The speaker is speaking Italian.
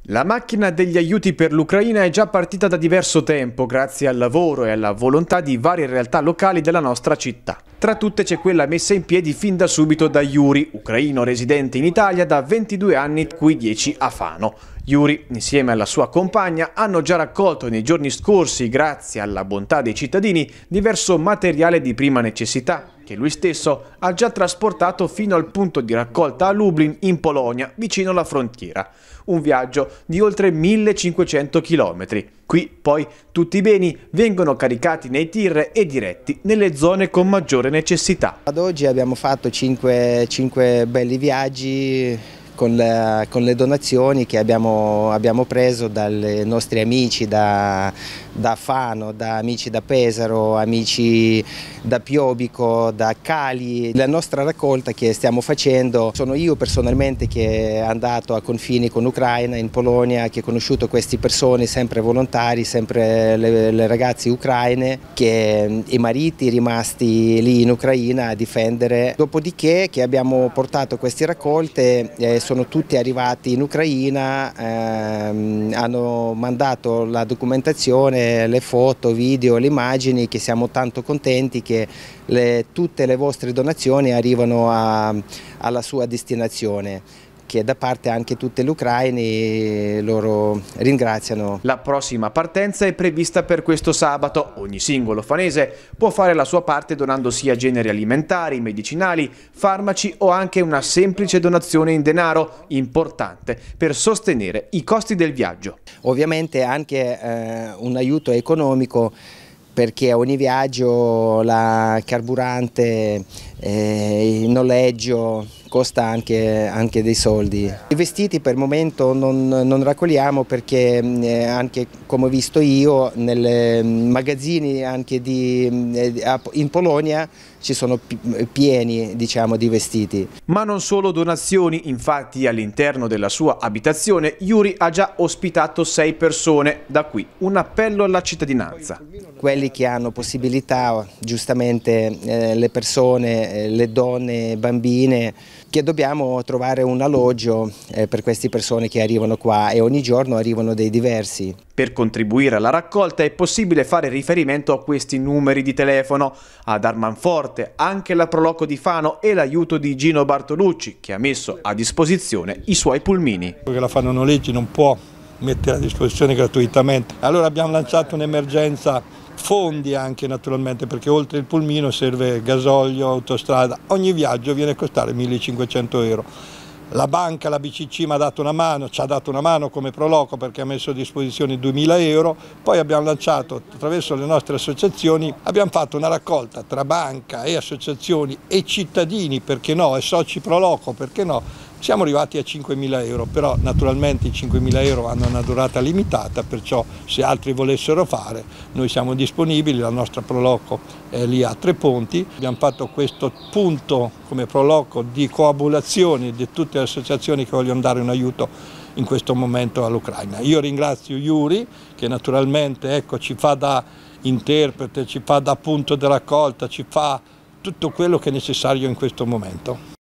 La macchina degli aiuti per l'Ucraina è già partita da diverso tempo grazie al lavoro e alla volontà di varie realtà locali della nostra città. Tra tutte c'è quella messa in piedi fin da subito da Yuri, ucraino residente in Italia da 22 anni, cui 10 a Fano. Yuri, insieme alla sua compagna, hanno già raccolto nei giorni scorsi, grazie alla bontà dei cittadini, diverso materiale di prima necessità, che lui stesso ha già trasportato fino al punto di raccolta a Lublin, in Polonia, vicino alla frontiera. Un viaggio di oltre 1500 km. Qui poi tutti i beni vengono caricati nei tir e diretti nelle zone con maggiore necessità. Ad oggi abbiamo fatto 5 belli viaggi con le donazioni che abbiamo preso dai nostri amici da Fano, da amici da Pesaro, amici da Piobico, da Cali. La nostra raccolta che stiamo facendo, sono io personalmente che è andato a confini con l'Ucraina, in Polonia, che ho conosciuto queste persone sempre volontari, sempre le ragazze ucraine, che i mariti rimasti lì in Ucraina a difendere. Dopodiché che abbiamo portato queste raccolte, sono tutti arrivati in Ucraina, hanno mandato la documentazione, le foto, video, le immagini, che siamo tanto contenti che tutte le vostre donazioni arrivano alla sua destinazione, che da parte anche tutte le ucraine loro ringraziano. La prossima partenza è prevista per questo sabato. Ogni singolo fanese può fare la sua parte donando sia generi alimentari, medicinali, farmaci o anche una semplice donazione in denaro, importante per sostenere i costi del viaggio. Ovviamente anche un aiuto economico, perché ogni viaggio la carburante, il noleggio costa anche dei soldi. I vestiti per il momento non raccogliamo perché anche come ho visto io nei magazzini anche in Polonia ci sono pieni, diciamo, di vestiti. Ma non solo donazioni, infatti all'interno della sua abitazione Yuri ha già ospitato 6 persone, da qui un appello alla cittadinanza. Quelli che hanno possibilità, giustamente le persone, le donne, bambine, che dobbiamo trovare un alloggio per queste persone che arrivano qua, e ogni giorno arrivano dei diversi. Per contribuire alla raccolta è possibile fare riferimento a questi numeri di telefono. Ad Armanforte anche la Proloco di Fano e l'aiuto di Gino Bartolucci, che ha messo a disposizione i suoi pulmini. Perché la Fano Noleggi non può mettere a disposizione gratuitamente. Allora abbiamo lanciato un'emergenza fondi anche, naturalmente, perché oltre il pulmino serve gasolio, autostrada. Ogni viaggio viene a costare 1500 euro. La banca, la BCC mi ha dato una mano, ci ha dato una mano come Proloco, perché ha messo a disposizione 2000 euro. Poi abbiamo lanciato, attraverso le nostre associazioni, abbiamo fatto una raccolta tra banca e associazioni e cittadini, perché no, e soci Proloco, perché no. Siamo arrivati a 5.000 euro, però naturalmente i 5.000 euro hanno una durata limitata, perciò se altri volessero fare noi siamo disponibili, la nostra Proloco è lì a Treponti. Abbiamo fatto questo punto come Proloco di coabulazione di tutte le associazioni che vogliono dare un aiuto in questo momento all'Ucraina. Io ringrazio Yuri, che naturalmente ci fa da interprete, ci fa da punto di raccolta, ci fa tutto quello che è necessario in questo momento.